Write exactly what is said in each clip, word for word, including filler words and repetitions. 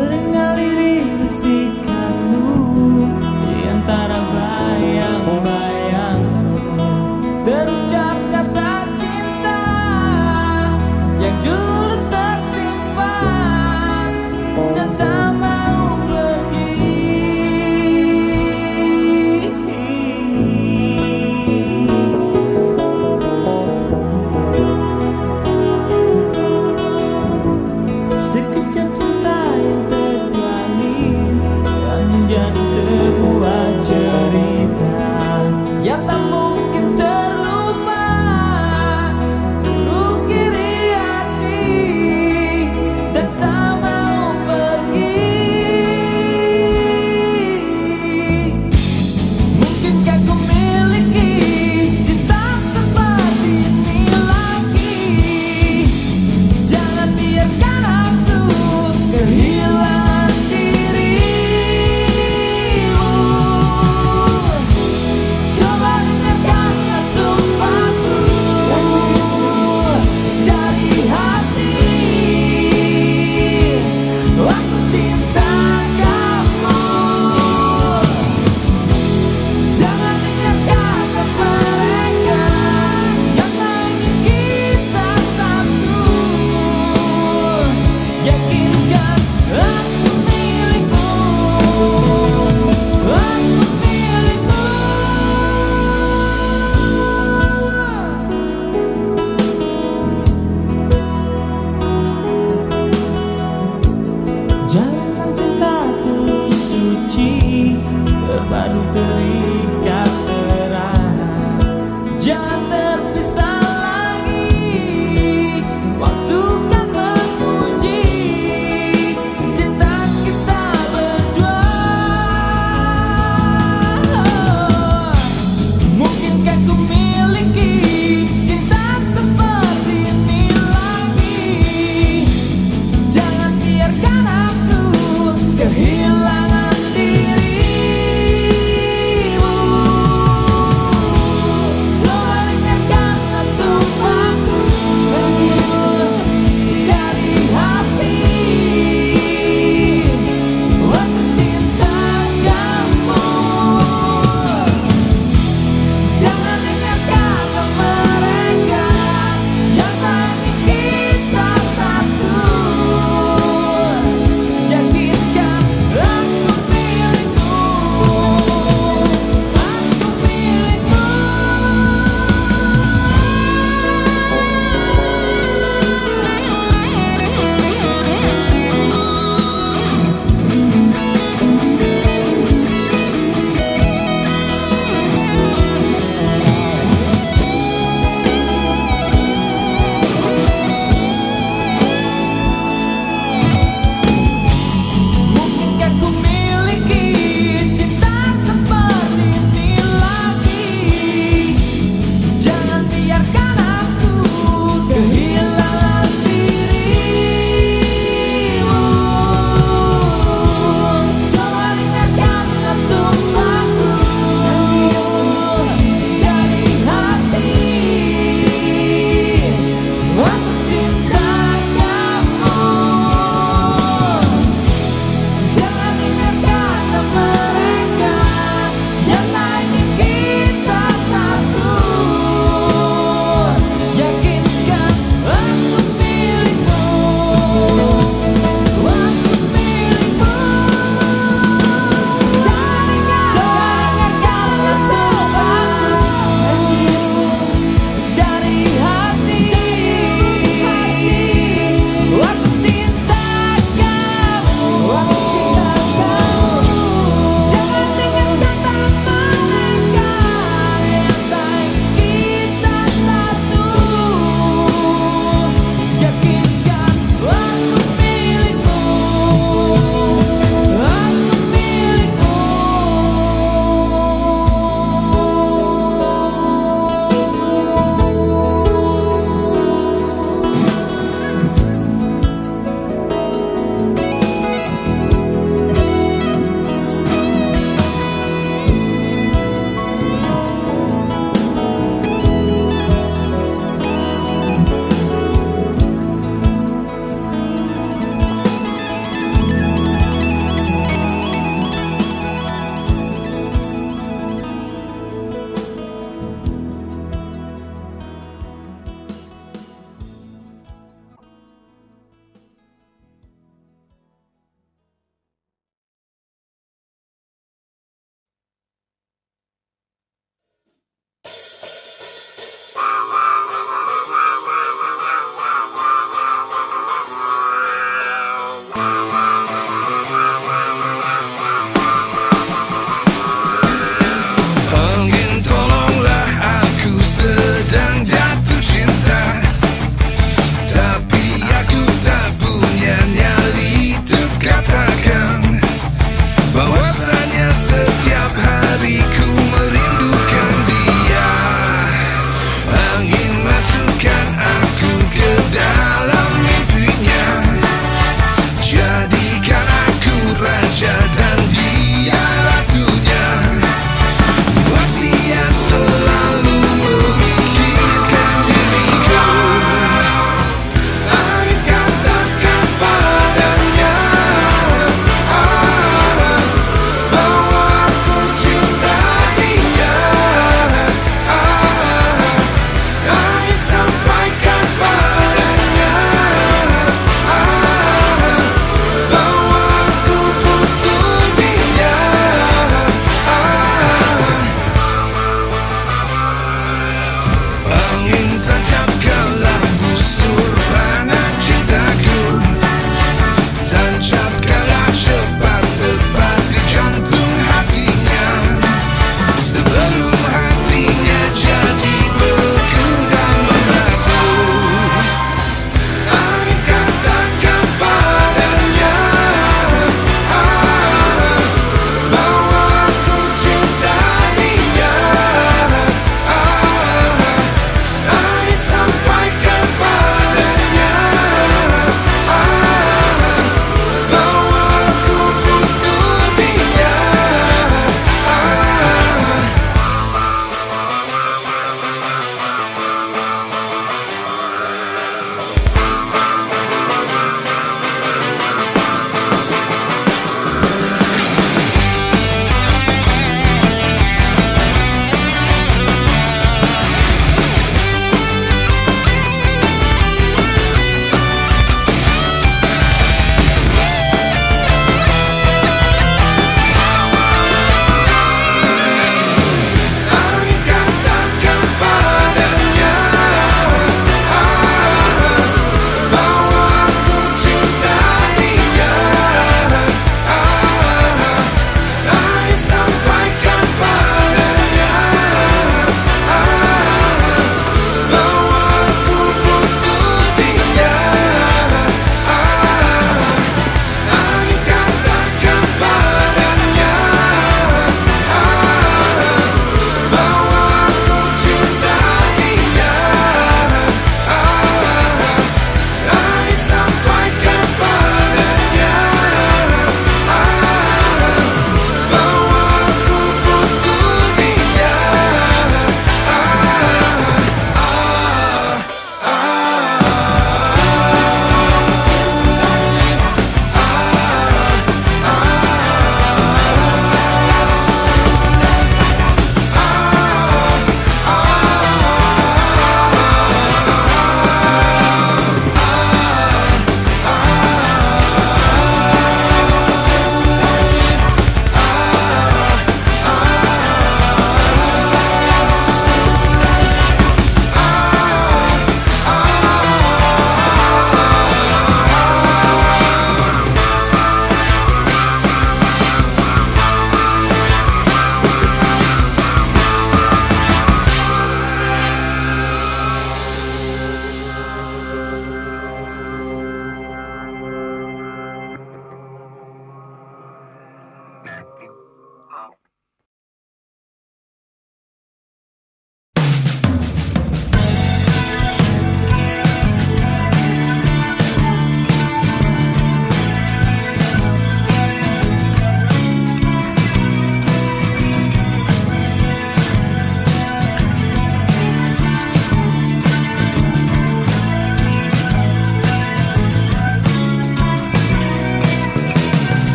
Terdengar lirik bisikanmu di antara bayang-bayangmu, terucap kata cinta yang dulu tersimpan dan tak mau pergi. Sekejap cinta yang terjalin dan menjadi sebuah cerita yang tak mungkin terlupa, terukiri hati dan tak mau pergi. Mungkinkah ku miliki cinta seperti ini lagi? Jangan biarkan aku kehilangan dirimu. Coba dengarkanlah sumpahku dari hati. Aku cinta kamu. Jangan dengarkan mereka yang ingin kita satu. Yakinkan aku milikmu, aku milikmu. Jangan cinta tulus suci terpadu terikat erat. Jangan terpisah lagi, waktu kan menguji cinta kita berdua. Mungkinkah ku miliki cinta seperti ini lagi? Jangan biarkan aku kehilangan dirimu.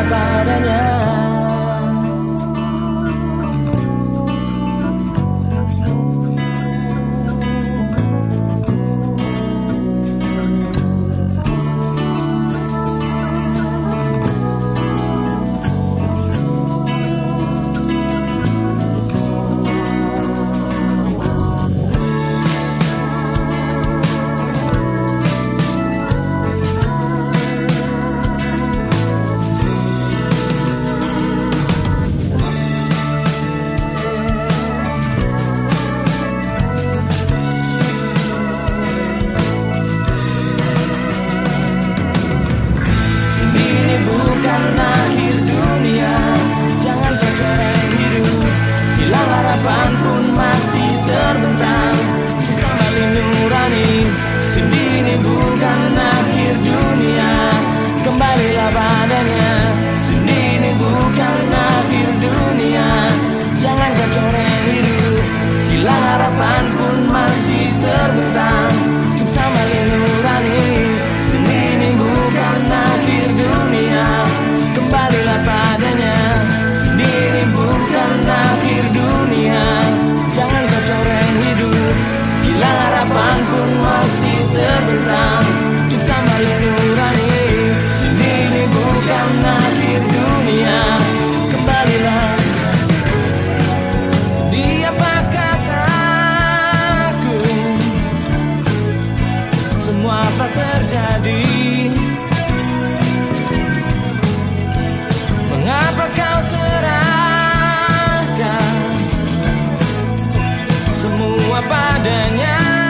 padanya. Bukan akhir dunia, jangan kau coreng hidup. Hilang harapan pun masih terbentang untuk kembali nurani. Sendiri bukan akhir dunia, kembalilah padanya. Sendiri bukan akhir dunia, jangan kau coreng hidup. Hilang harapan pun masih terbentang untuk kembali nurani. Sendiri bukan akhir dunia, kembalilah padanya. Sendiri bukan akhir dunia, jangan kau coreng hidup. Hilang harapan pun masih terbentang untuk kembali nurani. Sendiri bukan akhir dunia, kembalilah. Sedih apa kataku, semua apa terjadi. Mengapa kau serahkan semua padanya?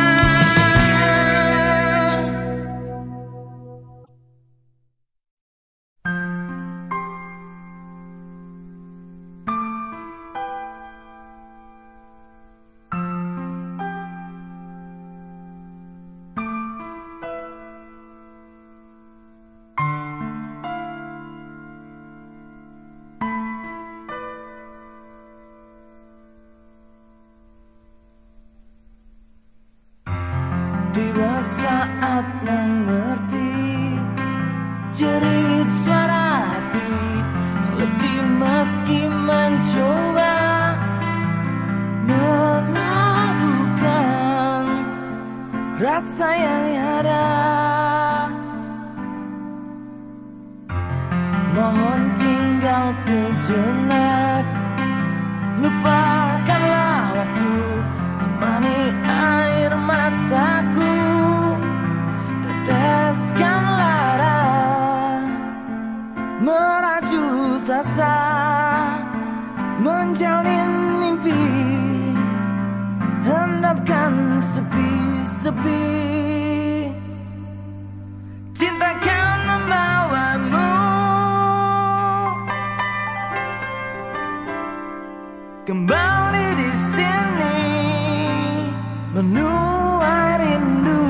Tiba saat mengerti jerit suara hati, letih meski mencoba melabuhkan rasa yang ada. Mohon tinggal sejenak, lupakanlah waktu, temani air mataku, teteskan lara, merajut asa, menjalin mimpi, hendapkan sepi-sepi. Cinta kan membawamu kembali di sini, menuai rindu,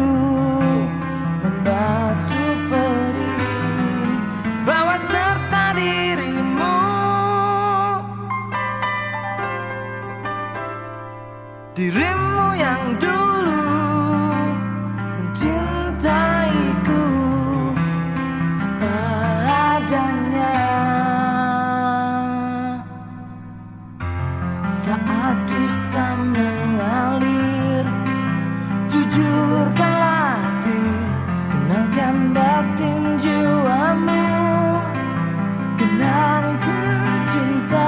membasuh perih, bawa serta dirimu, dirimu yang dulu mencintaiku apa adanya. Saat dusta mengalir, jujurkanlah hati, kenangkan batin jiwamu, kenangkan cinta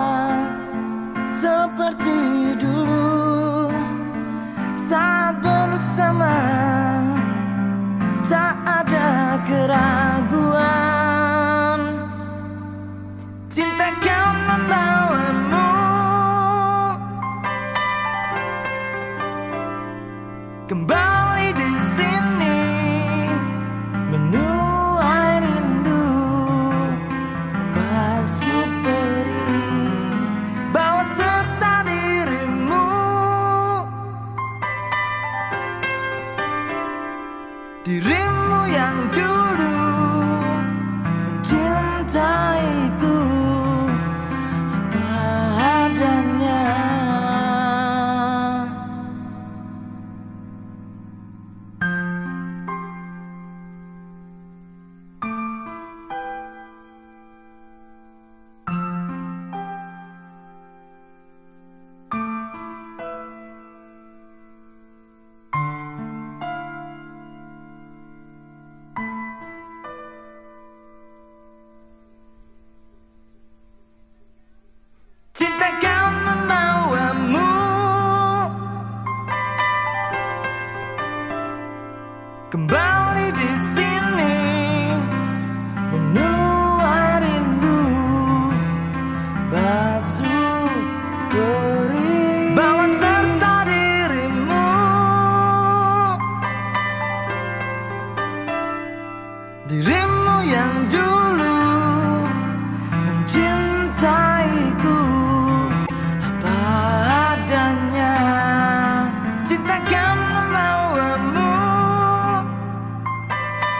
seperti dulu. Saat bersama tak ada keraguan, cinta kan membawamu kembali di sini, menuai rindu, membasuh perih, bawa serta dirimu, dirimu yang dulu mencintaiku apa adanya. kembali di sini menuai rindu, basuh perih, bawa serta dirimu, dirimu yang dulu mencintaiku apa adanya. Cintakan maumu,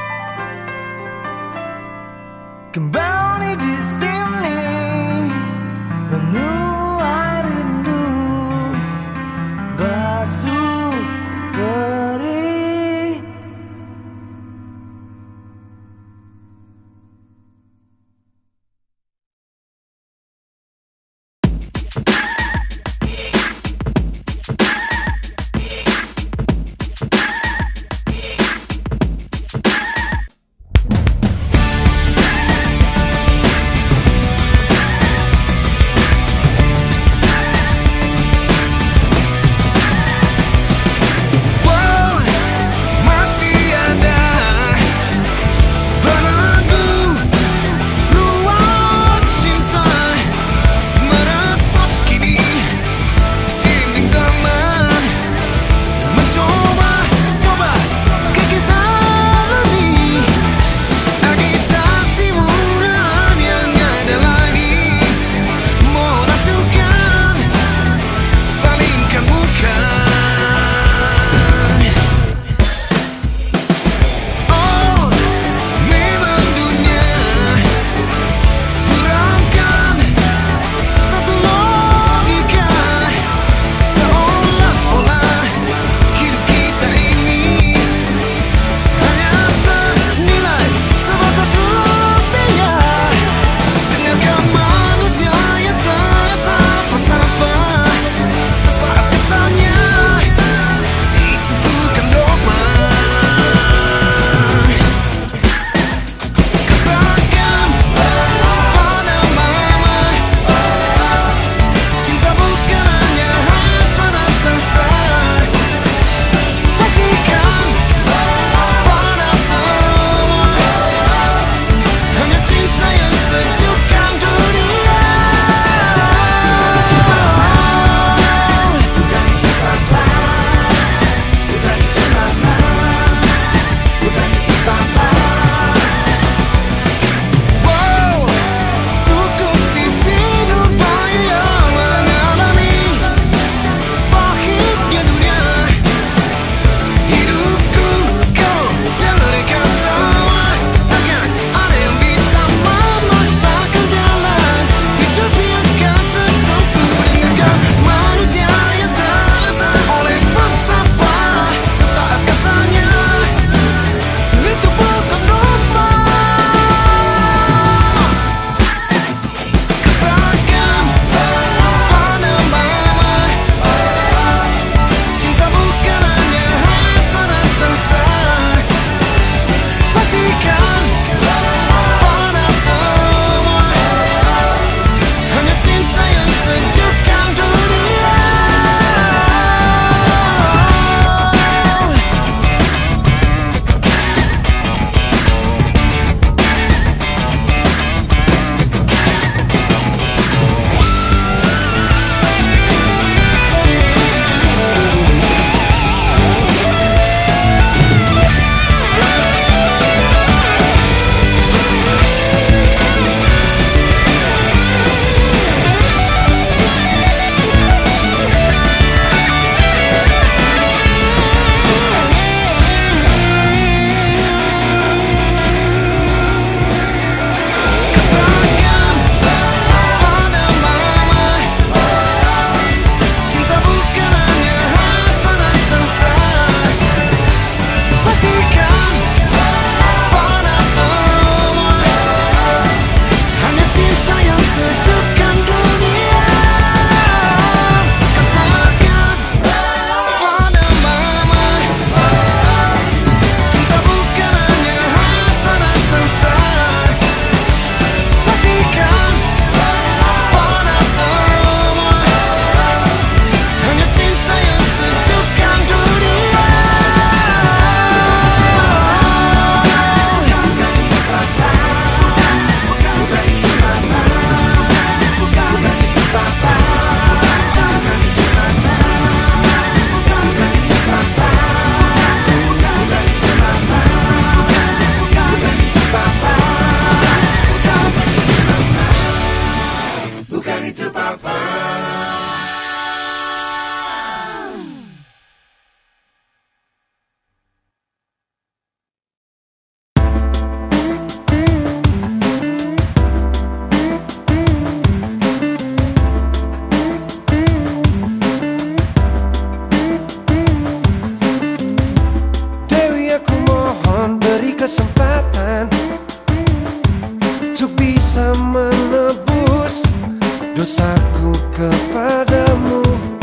kesempatan untuk bisa menebus dosaku kepadamu.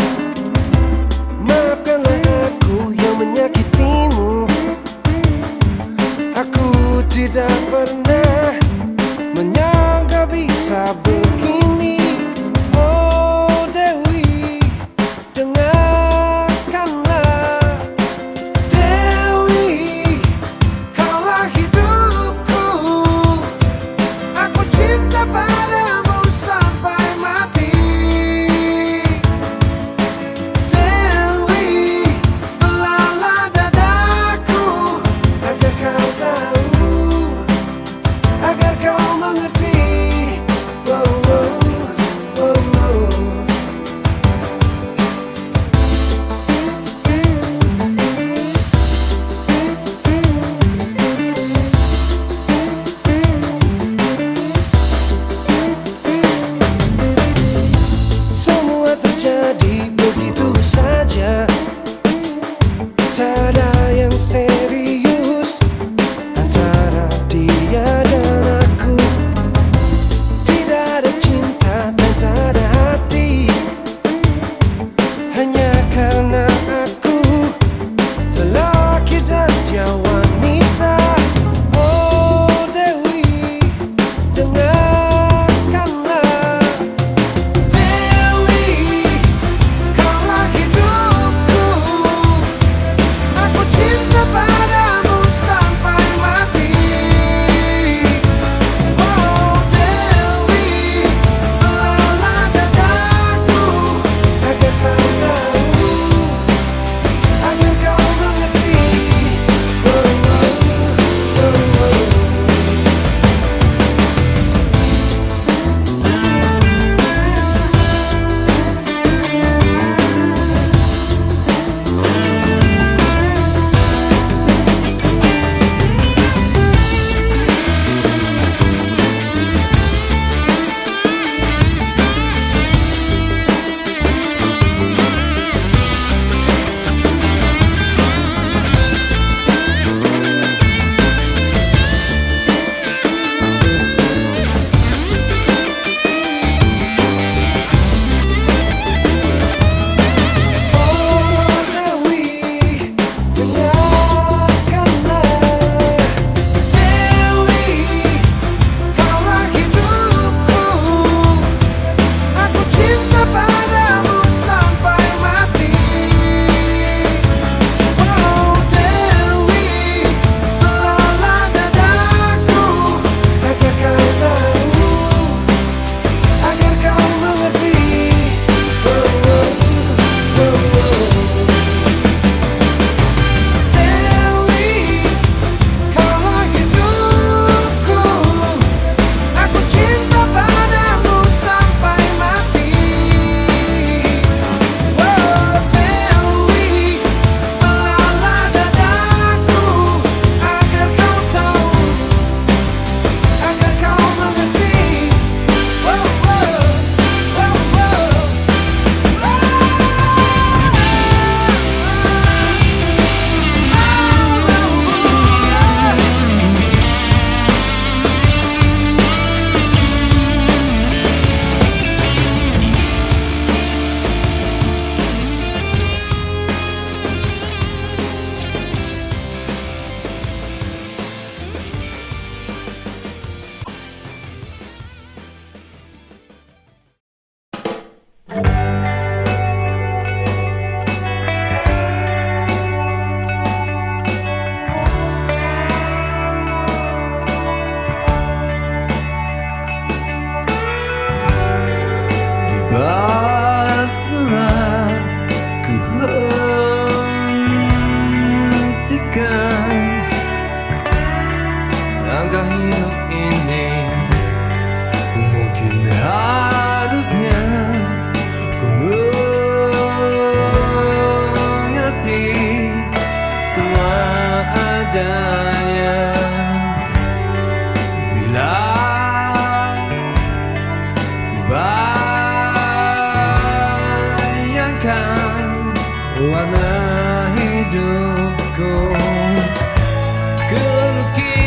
Maafkanlah aku yang menyakitimu. Aku tidak pernah menyangka bisa begini. Oh Dewi, dengarkanlah. Dewi, kaulah hidupku. Aku cinta padamu sampai mati. Dewi, belalah dadaku agar kau tahu, agar kau mengerti. Oh, oh, oh, oh. Semua terjadi begitu saja, tak ada yang serius antara dia dan aku. Tidak ada cinta dan tak ada hati, hanya karena aku lelaki dan dia wanita. Oh Dewi, dengarkanlah. Dewi, kaulah hidupku. Aku cinta padamu sampai mati. Oh Dewi, belalah dadaku agar kau tahu, agar kau mengerti. Oh, oh, oh, oh. Balaslah ku hentikan langkah hidup ini. Mungkin harusnya ku mengerti semua adanya. Bila ku bayangkan warna hidupku, ku lukis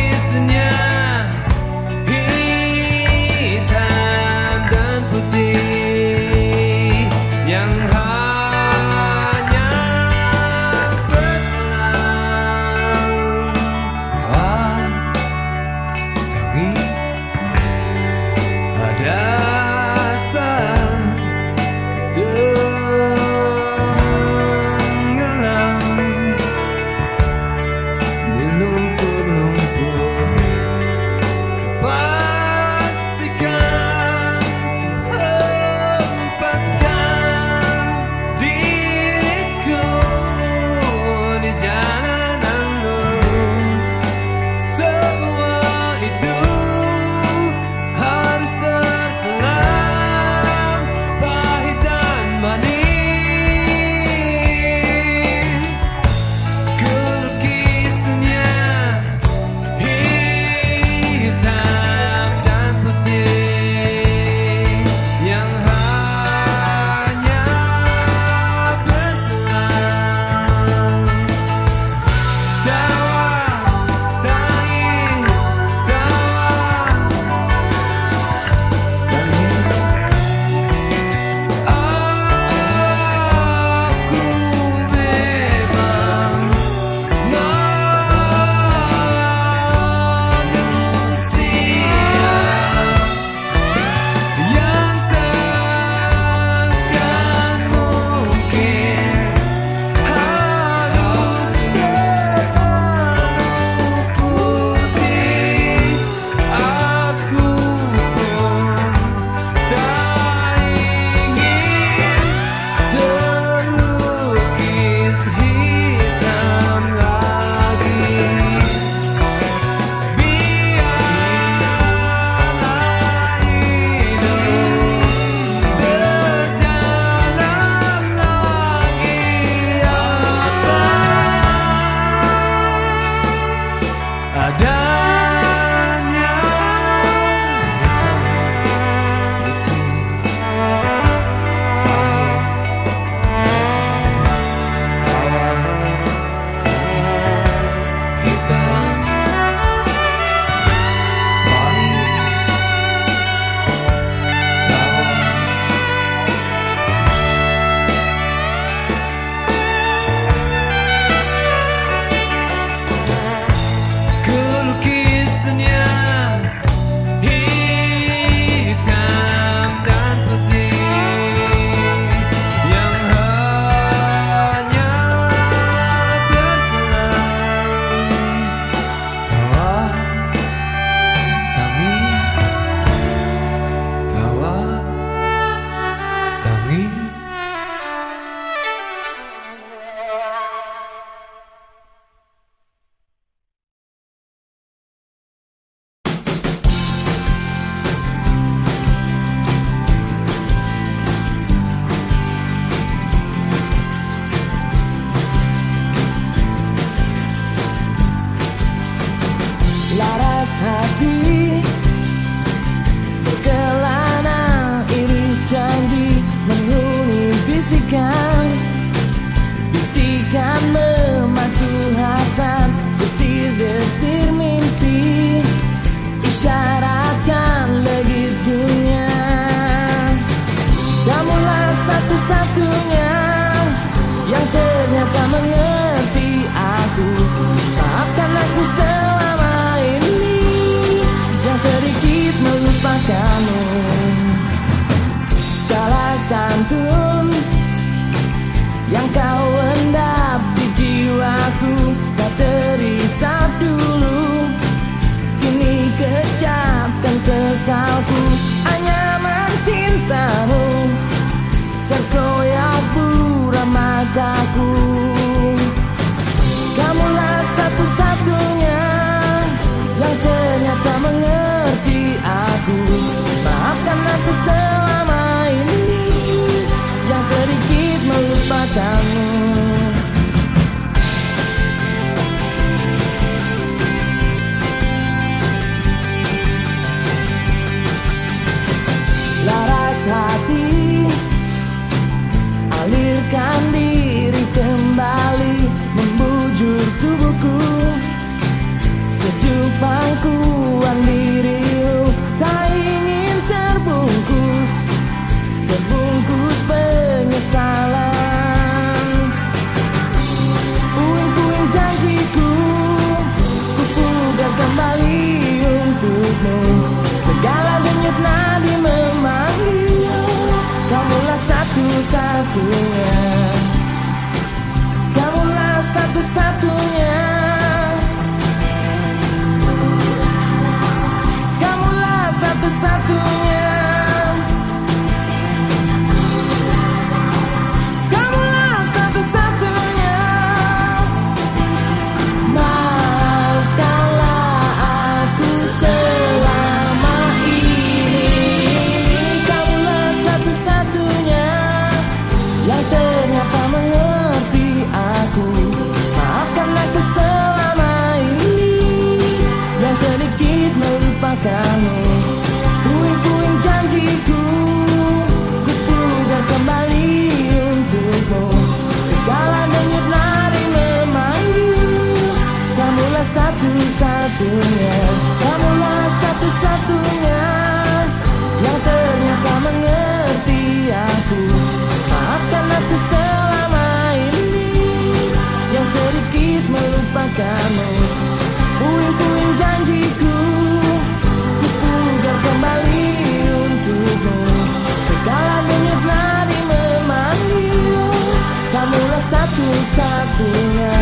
hatinya.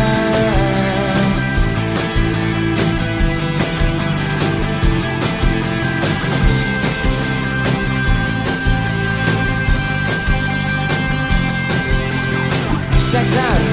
Check it out.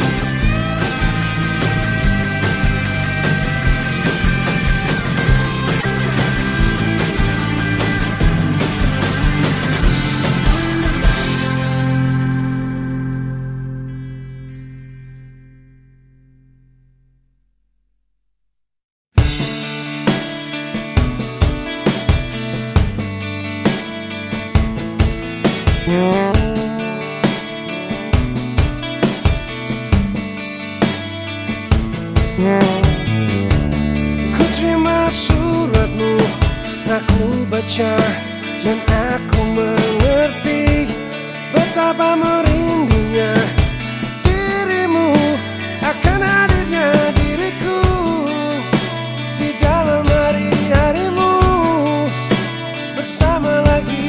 Ku terima suratmu, aku baca dan aku mengerti betapa merindunya dirimu akan hadirnya diriku di dalam hari-harimu bersama lagi.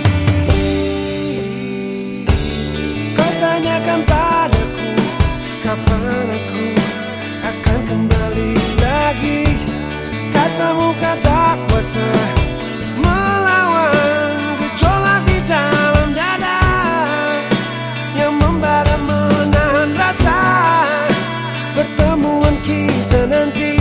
Kau tanyakan padaku kapan aku akan kembali lagi. Katamu kata kuasa melawan gejolak di dalam dada yang membara menahan rasa pertemuan kita nanti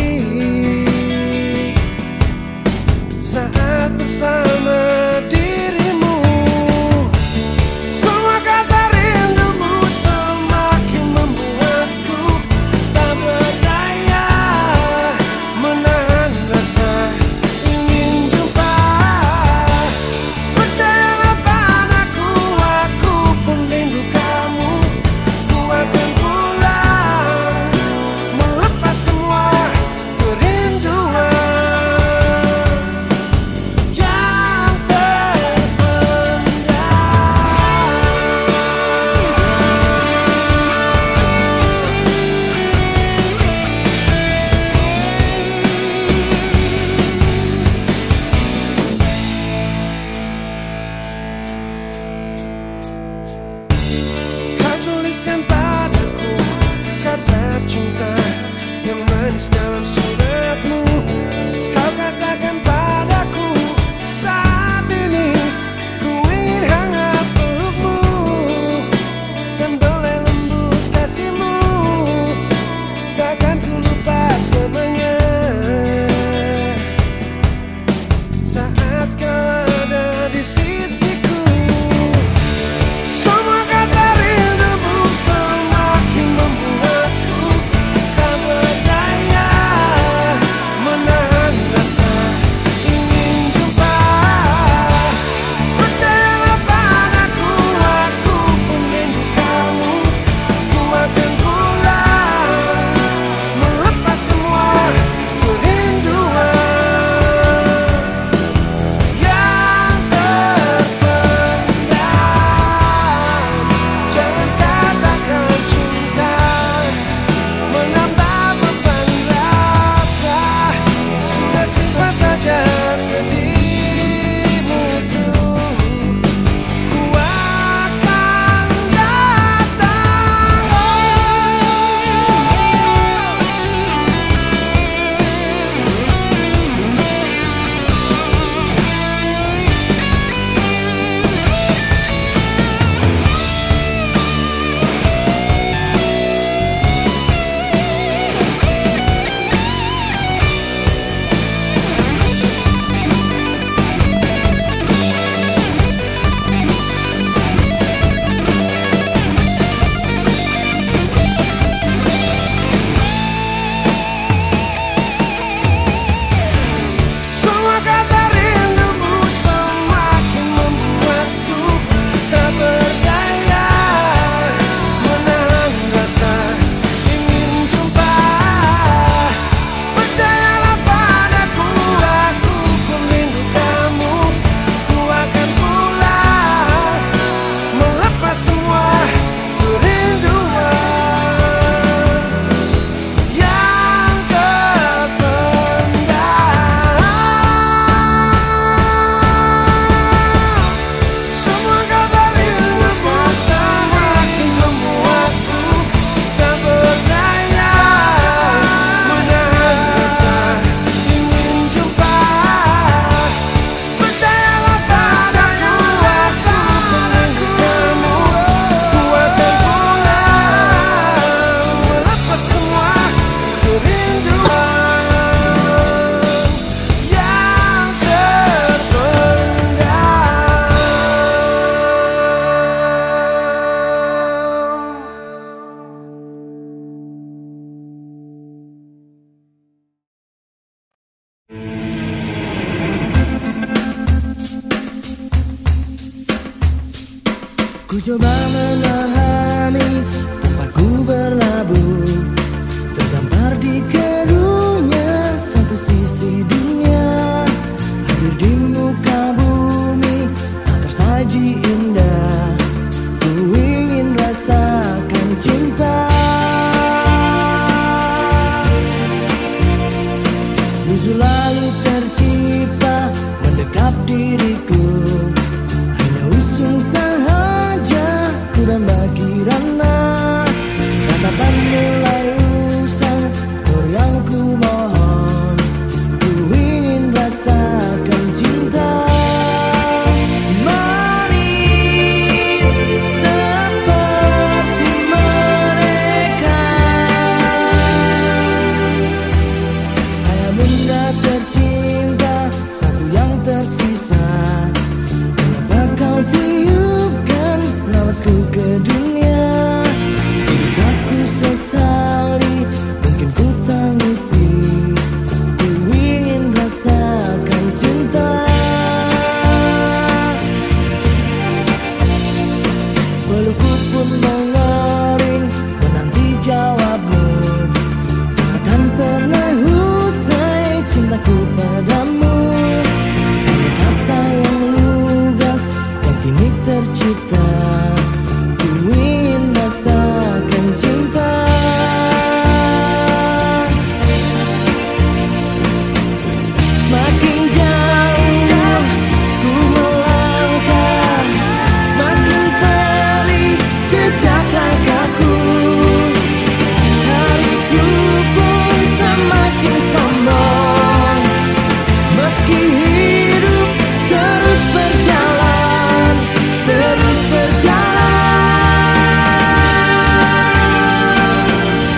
saat bersama dirimu. Semua kata rindumu semakin membuatku tak berdaya menahan rasa ingin jumpa coba memahami tanpa ku berlabuh, terdampar di keruhnya satu sisi dunia. Hadir di muka bumi tak tersaji indah, ku ingin rasakan cinta. Musuh lalu tercipta mendekap diriku, hanya usung saja ku dan bagi rana. Tatapan mulai usang, nur yang ku mohon, ku ingin rasakan cinta. Manis seperti mereka, ayah bunda tercinta, satu yang tersisa. Kenapa kau tiupkan nawasku ke dunia? Hidup tak ku sesali, mungkin ku tangisi, ku ingin rasakan cinta. Pelukku pun mengering menanti jawabmu, takkan pernah usai cintaku padamu. Hanya kata yang lugas yang kini tercipta, ku ingin rasakan cinta. Semakin jauh ku melangkah, semakin perih jejak langkahku. Hariku pun semakin sombong, meski hidup terus berjalan, terus berjalan.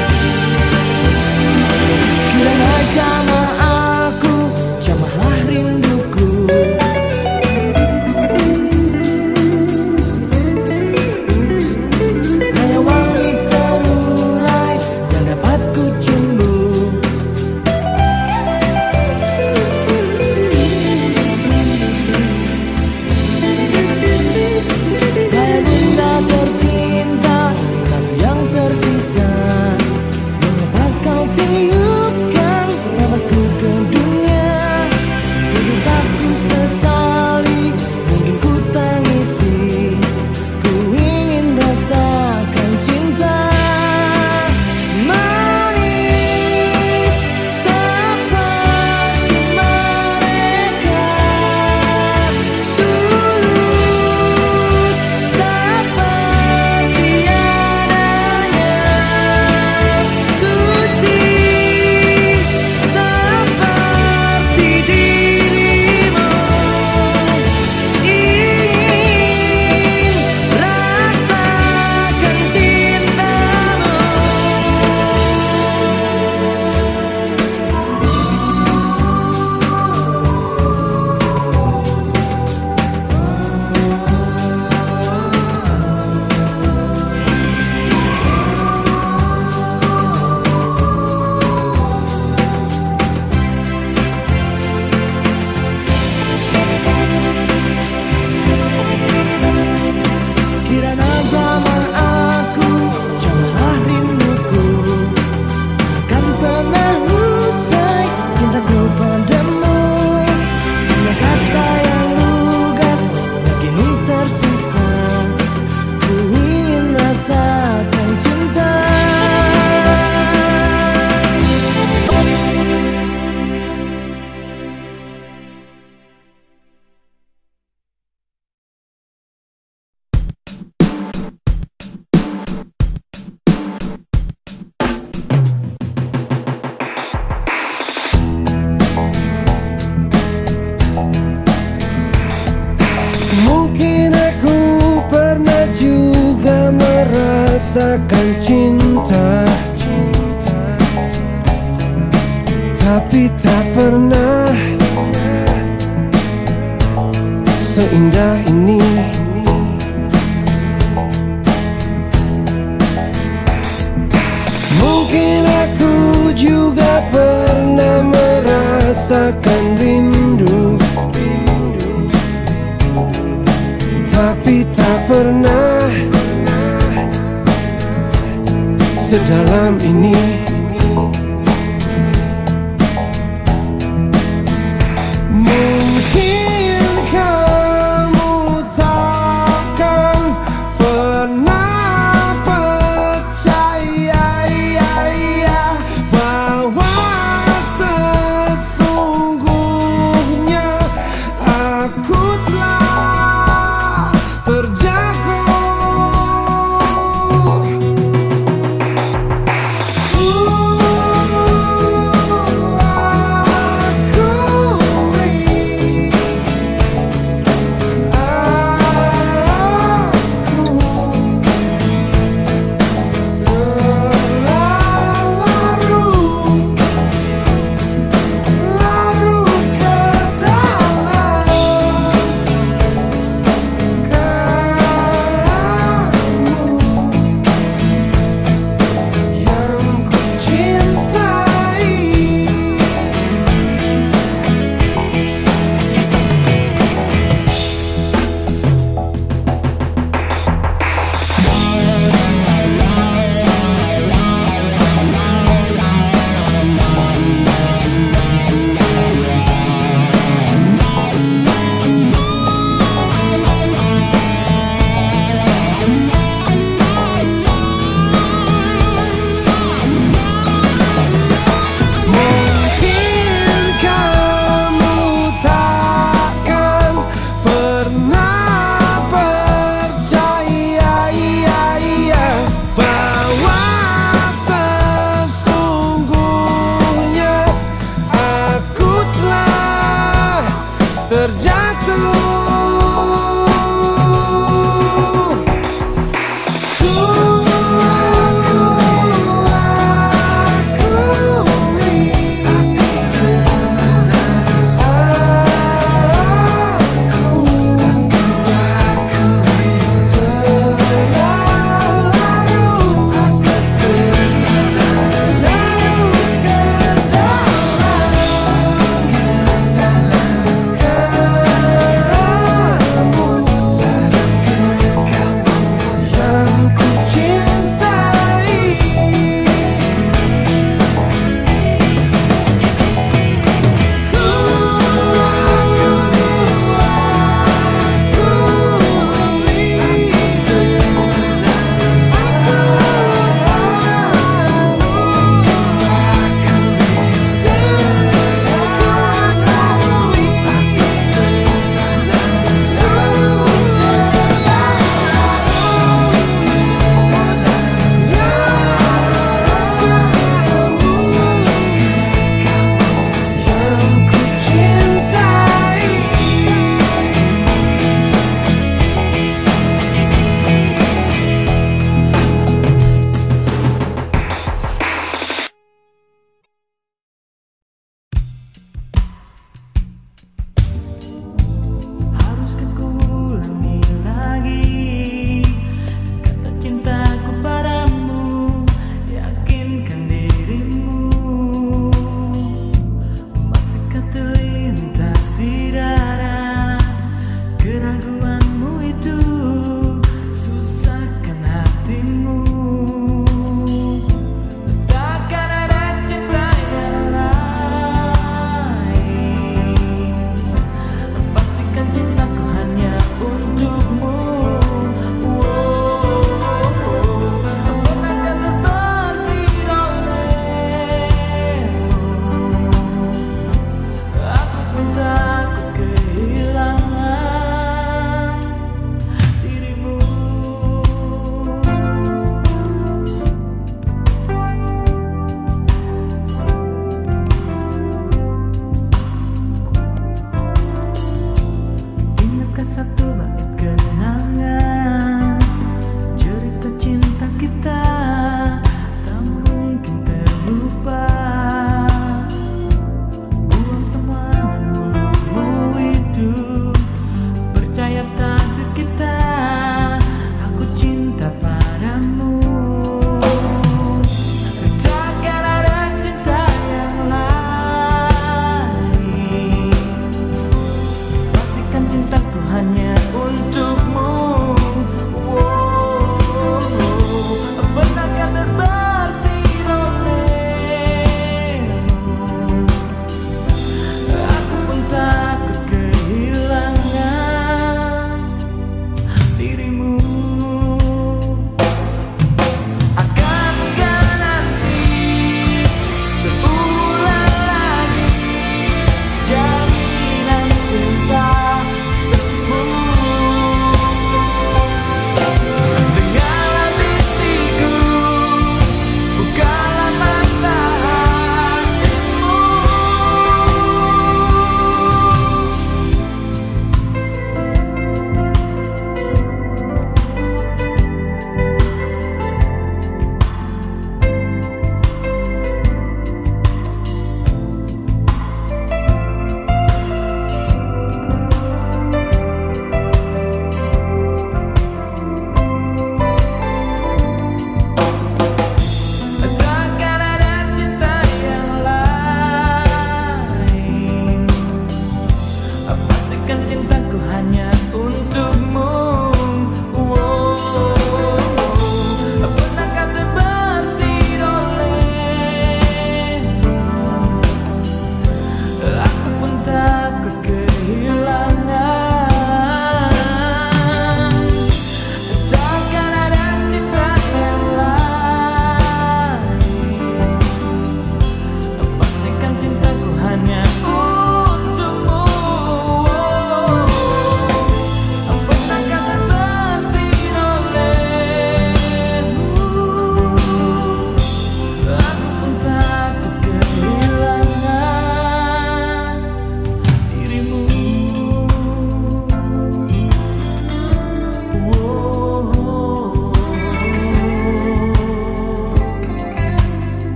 Kirana jamah aku, jamahlah rinduku. Hanya wangi terurai yang dapat ku cumbu. Ayah bunda tercinta, satu yang tersisa. Mengapa kau tiupkan nafasku ke dunia? Hidup tak ku sesali, mungkin ku tangisi, ku ingin rasakan cinta. Manis seperti mereka, tulus seperti adanya, suci seperti dirimu. Ingin rasakan cintamu. Kirana jamah aku, jamahlah rinduku. Takkan pernah usai cintaku padamu. Hanya kata yang lugas yang kini tersisa, ku ingin rasakan cinta. Mungkin aku pernah juga merasakan cinta, tapi tak pernah seindah ini. Mungkin aku juga pernah merasakan rindu, tapi tak pernah sedalam ini. Mungkin kamu takkan pernah percaya bahwa sesungguhnya aku telah terjatuh.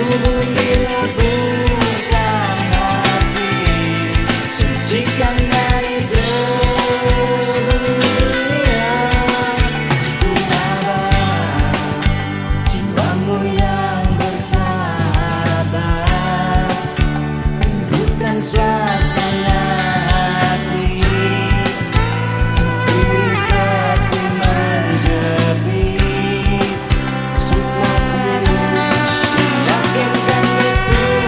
Hubungilah bukan hati, sucikan dari dunia. Ku harap jiwamu yang bersahabat, bukan suasana hati sepiring sepi menjepit. Suka ku yakinkan istri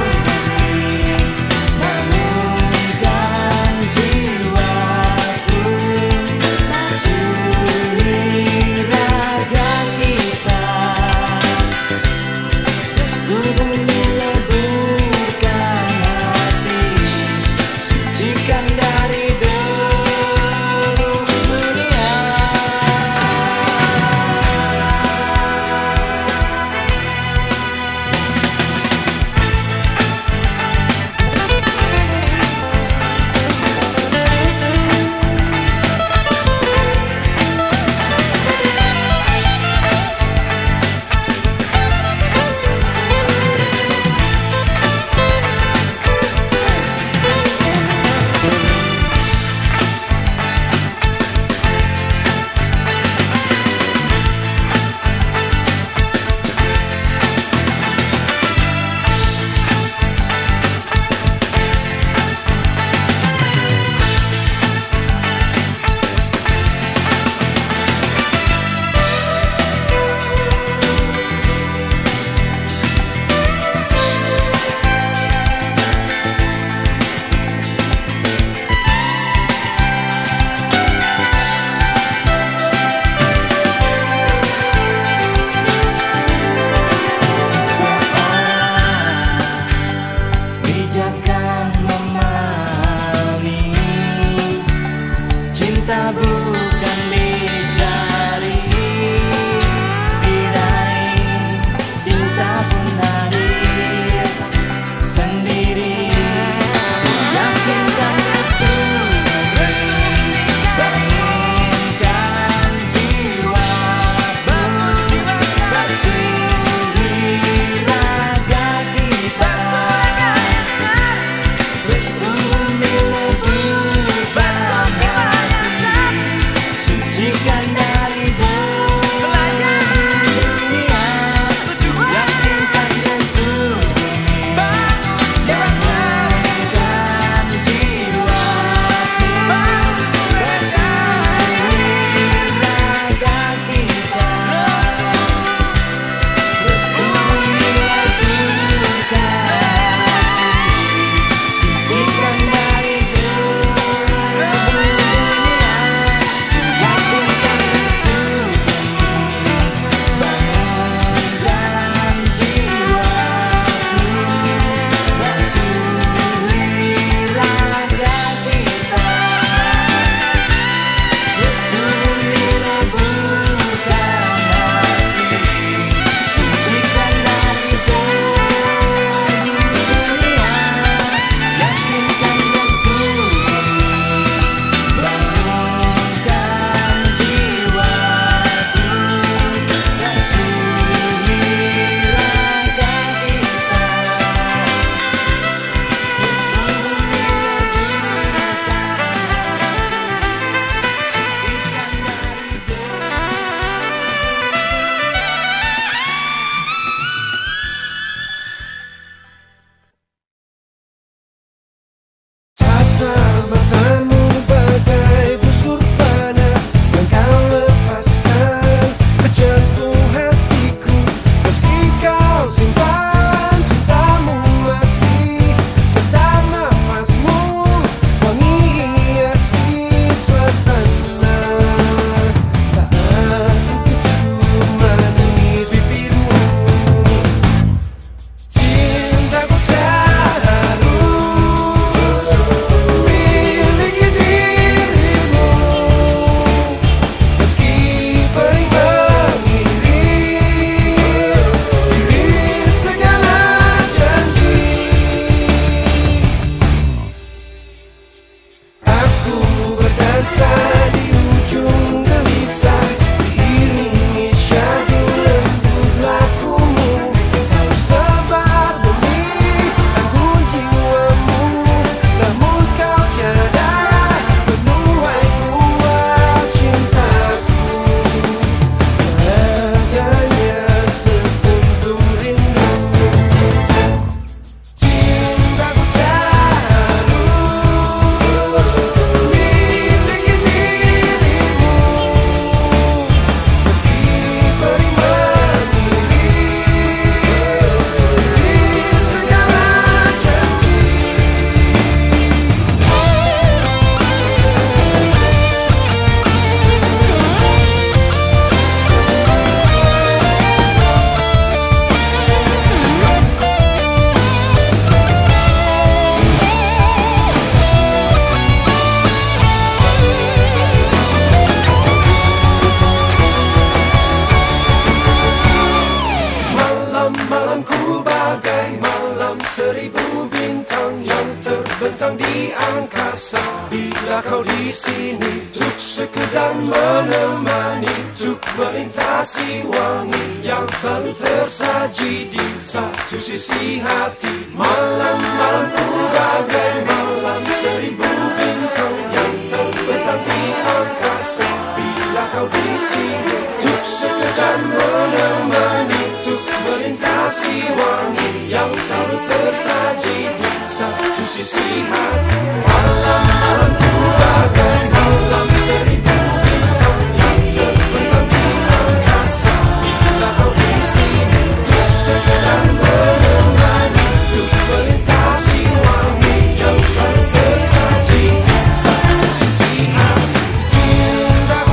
bagai malam seribu bintang yang terbentang di angkasa. Bila kau di sini untuk sekedar menemani, untuk melintasi wangi yang selalu tersaji di satu sisi hati. Malam-malamku bagai malam seribu bintang yang terbentang di angkasa. Bila kau di sini untuk sekedar menemani, untuk melintasi wangi yang selalu tersaji di satu sisi hati. Malam-malamku bagai malam seribu bintang yang terbentang di angkasa. Bila kau di sini untuk sekedar menemani, untuk melintasi wangi yang selalu tersaji di satu sisi hati. Cintaku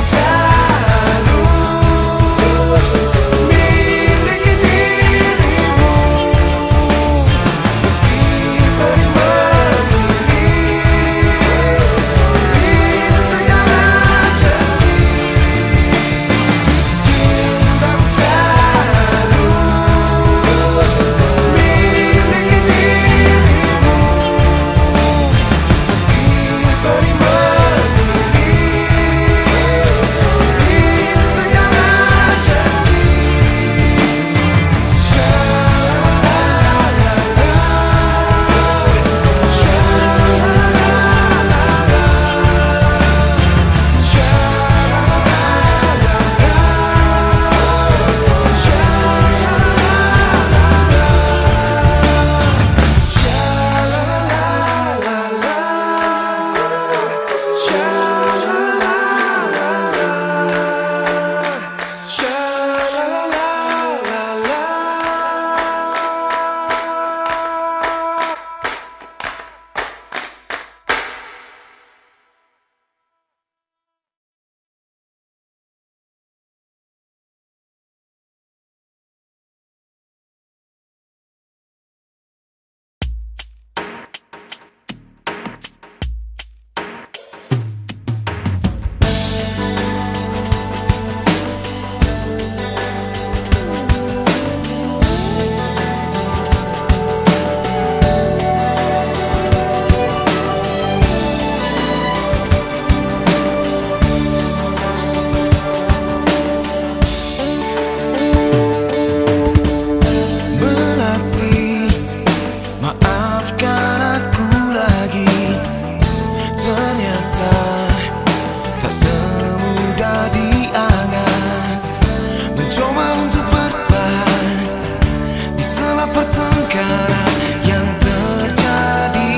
terus miliki dirimu, meski beri mengiris di segala janji. Cintaku terus miliki dirimu, meski beri mengiris di segala janji. Melati, maafkan aku lagi. Ternyata tak semudah diangan mencoba untuk bertahan di sela pertengkaran yang terjadi.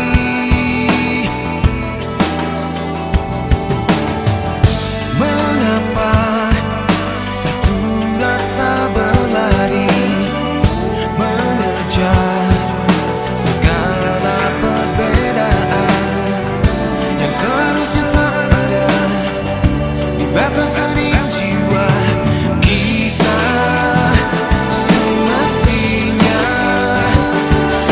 Mengapa satu rasa berlari mengejar segala perbedaan yang seharusnya tak ada di batas benih jiwa kita. Semestinya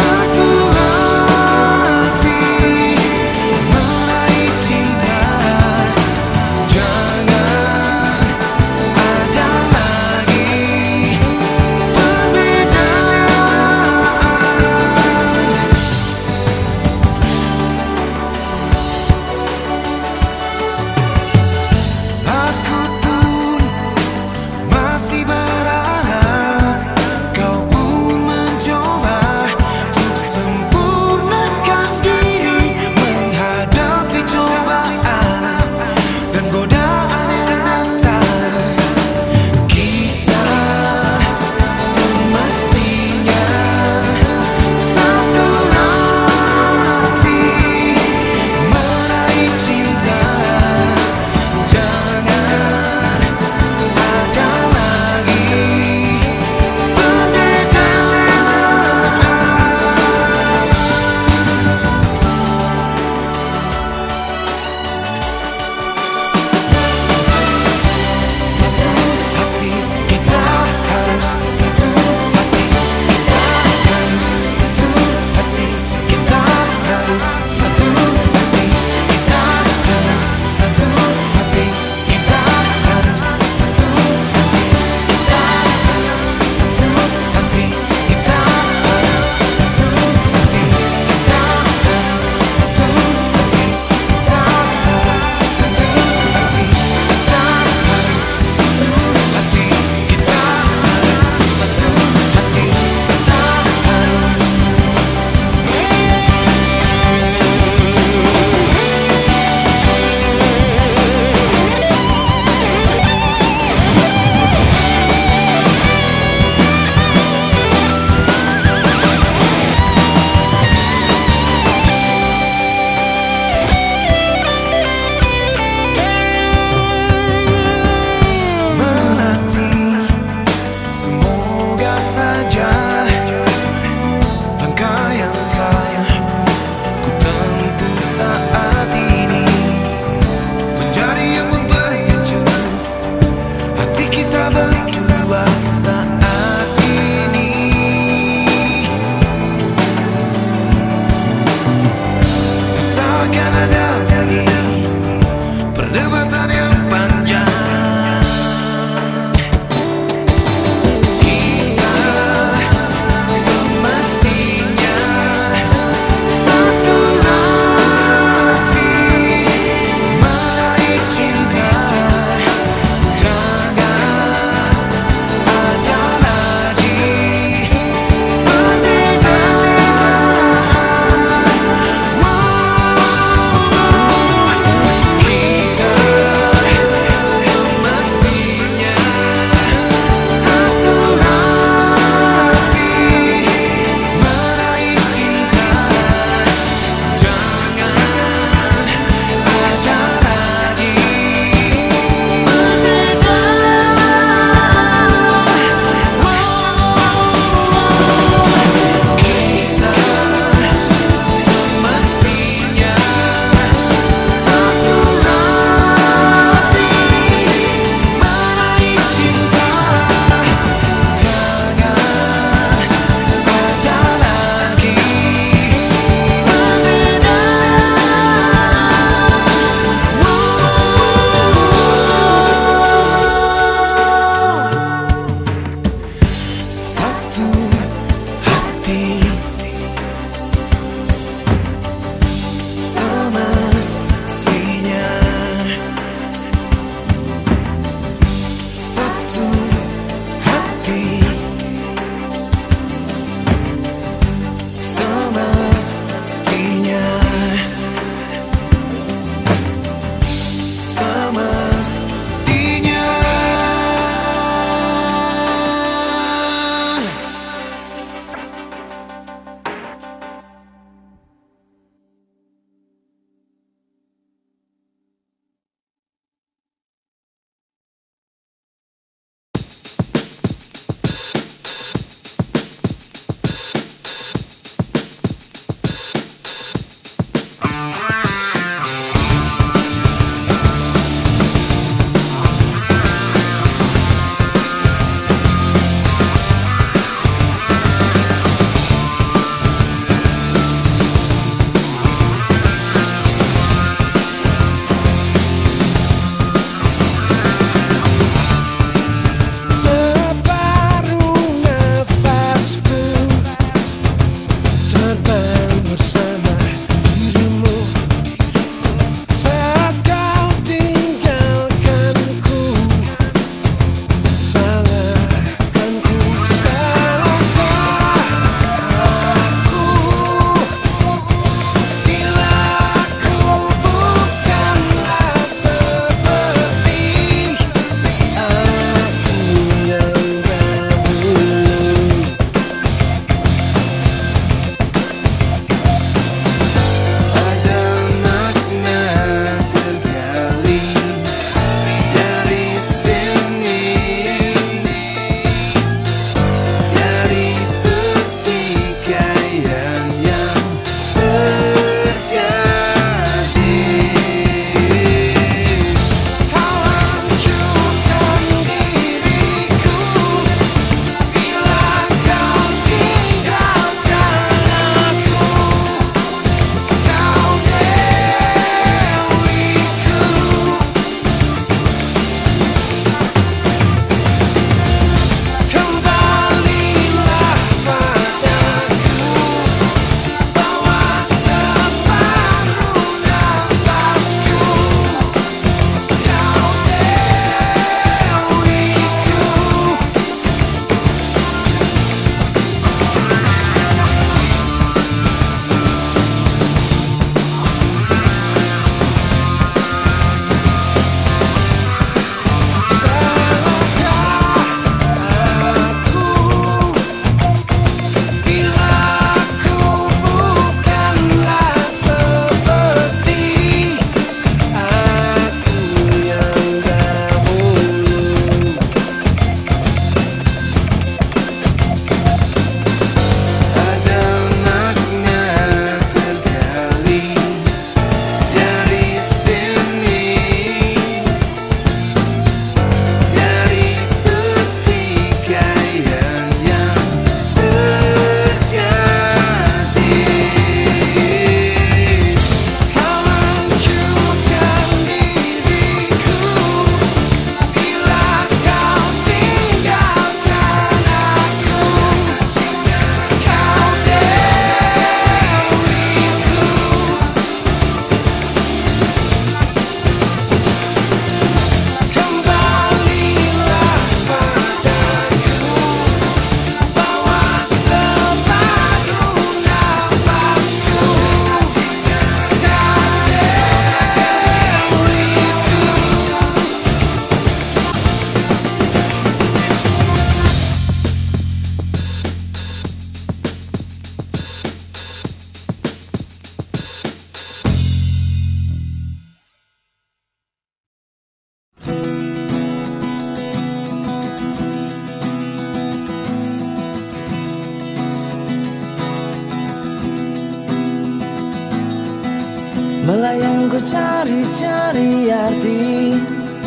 Melayang ku cari-cari arti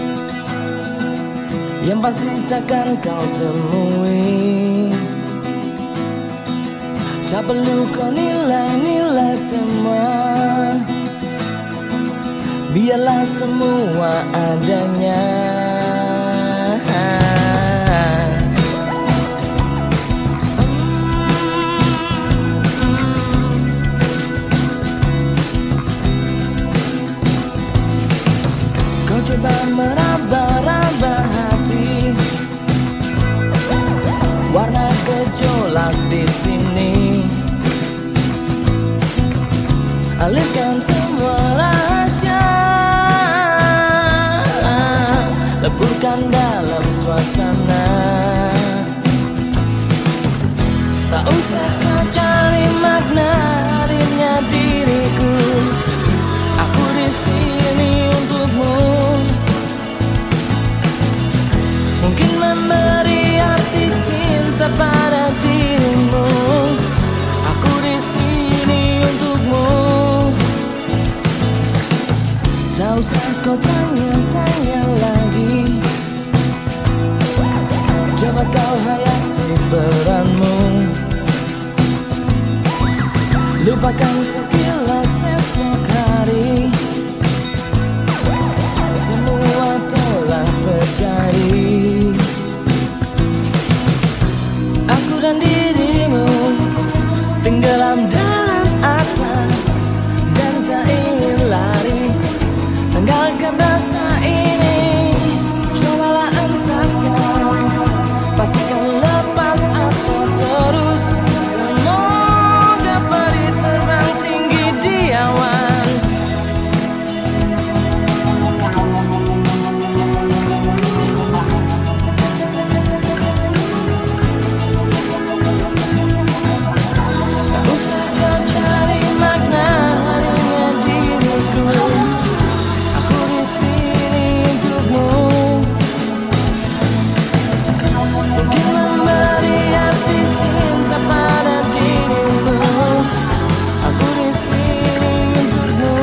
yang pasti takkan kau temui. Tak perlu kau nilai-nilai semua, biarlah semua adanya. Kau coba meraba-raba hati, warna gejolak di sini. Alirkan semua rahasia, leburkan dalam suasana. Tak usah kau cari makna hadirnya diriku, aku di sini untukmu. Mungkin memberi arti cinta pada dirimu, aku di sini untukmu. Tak usah kau tanya-tanya lagi, coba kau hayati peranmu. Lupakan sekilas esok hari, semua telah terjadi. Aku dan dirimu tenggelam dalam asa dan tak ingin lari. Tinggalkan rasa ini, cobalah entaskan, pastikan lepas atau terus. Semoga peri terbang tinggi di awan. Tak usah kau cari makna hadirnya diriku, aku di sini untukmu. Mungkin memberi arti cinta pada dirimu, aku di sini untukmu.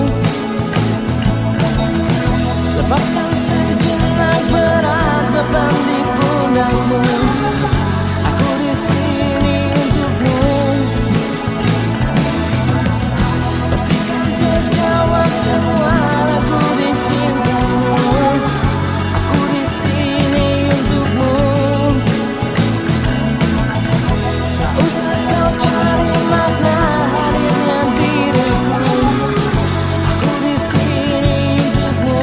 Lepaskan sejenak berat beban di pundakmu, aku di sini untukmu. Pastikan terjawab semua ragu di cintamu, aku di sini untukmu. Tak usah kau cari makna hadirnya diriku, aku di sini untukmu.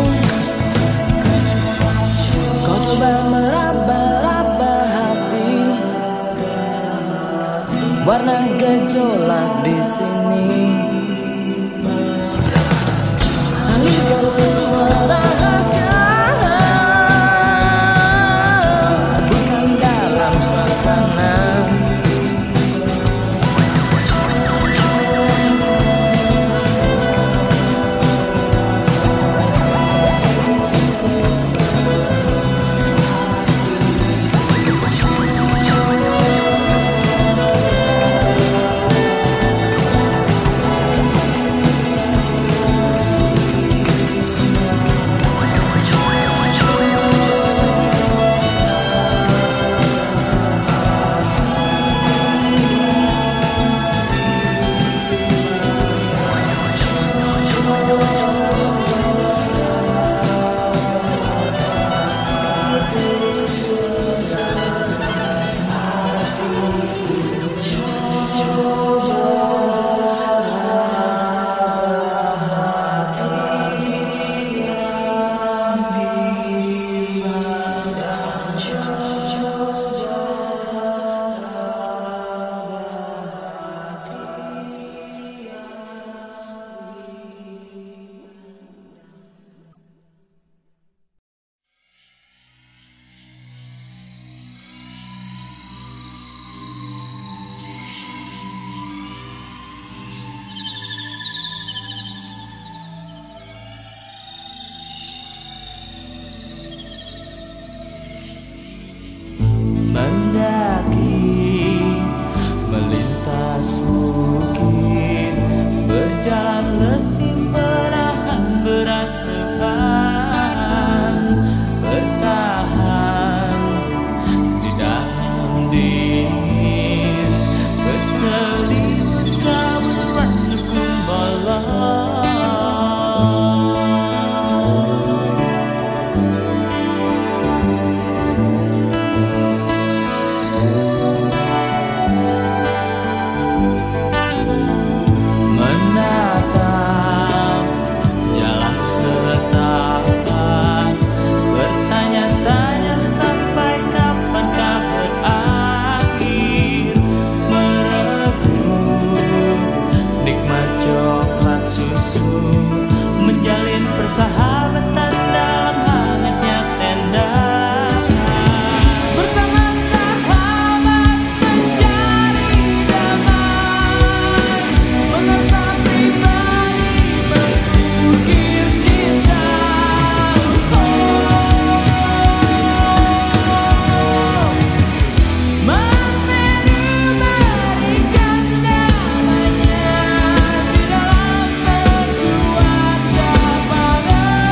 Kau coba meraba-raba hati, warna gejolak di sini. Alirkan semua rahasia, bukan dalam suasana. menjalin persahabatan dalam hangatnya tenda. Bersama sahabat mencari damai, mengasah pribadi, mengukir cinta. Memberikan namanya di dalam berkuat cabangan.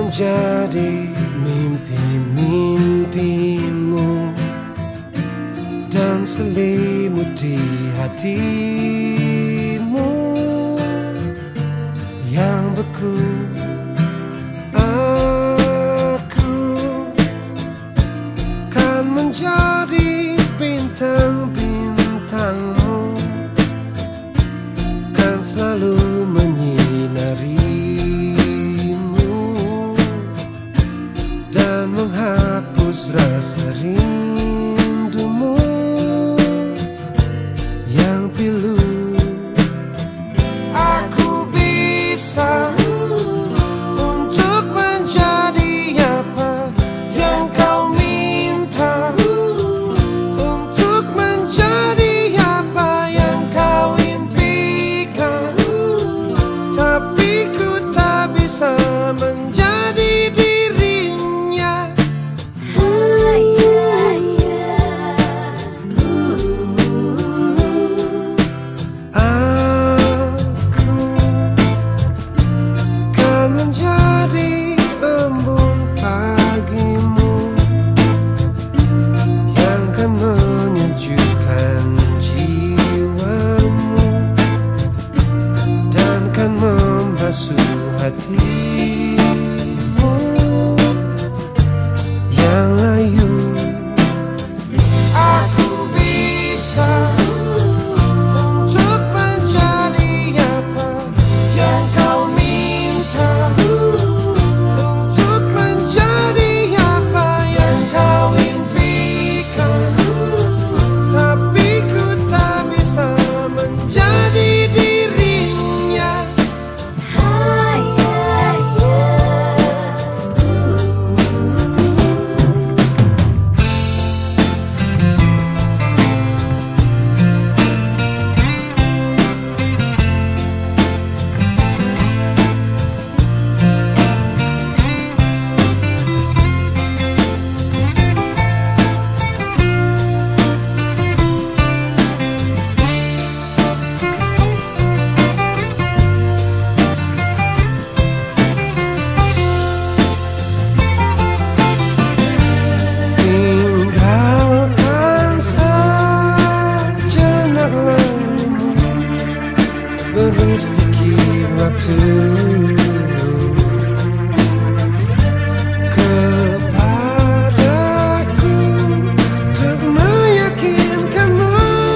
menjadi mimpi-mimpimu dan selimuti hatimu yang beku. Aku kan menjadi bintang-bintangmu, kan selalu menyinarimu dan menghapus rasa rindumu yang pilu. Aku bisa untuk menjadi apa yang kau minta, untuk menjadi apa yang kau impikan, tapi ku tak bisa menjadi dirinya. Aku kan menjadi embun pagimu yang kan menyejukkan jiwamu dan kan membasuh hatimu yang layu. Aku bisa untuk menjadi apa yang kau minta, untuk menjadi apa yang kau impikan, tapi ku tak bisa menjadi dirinya. Tinggalkan sejenak lalumu, beri sedikit waktu kepadaku untuk meyakinkanmu.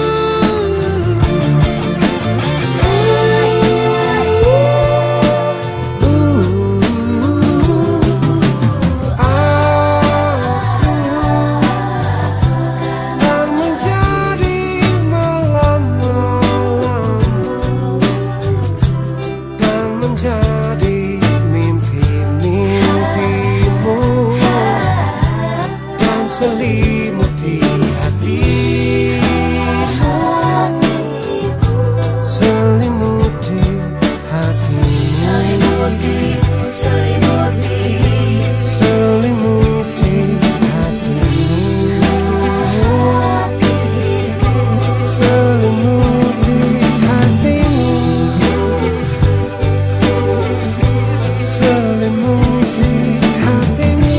Aku dan menjadi malam-malam, dan menjadi mimpi-mimpimu dan selimuti hatimu, selimuti hatimu, selimuti hatimu, selimuti hatimu, selimuti hatimu, selimuti hatimu,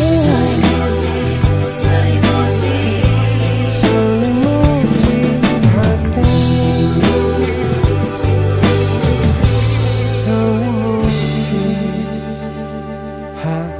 selimuti hatimu.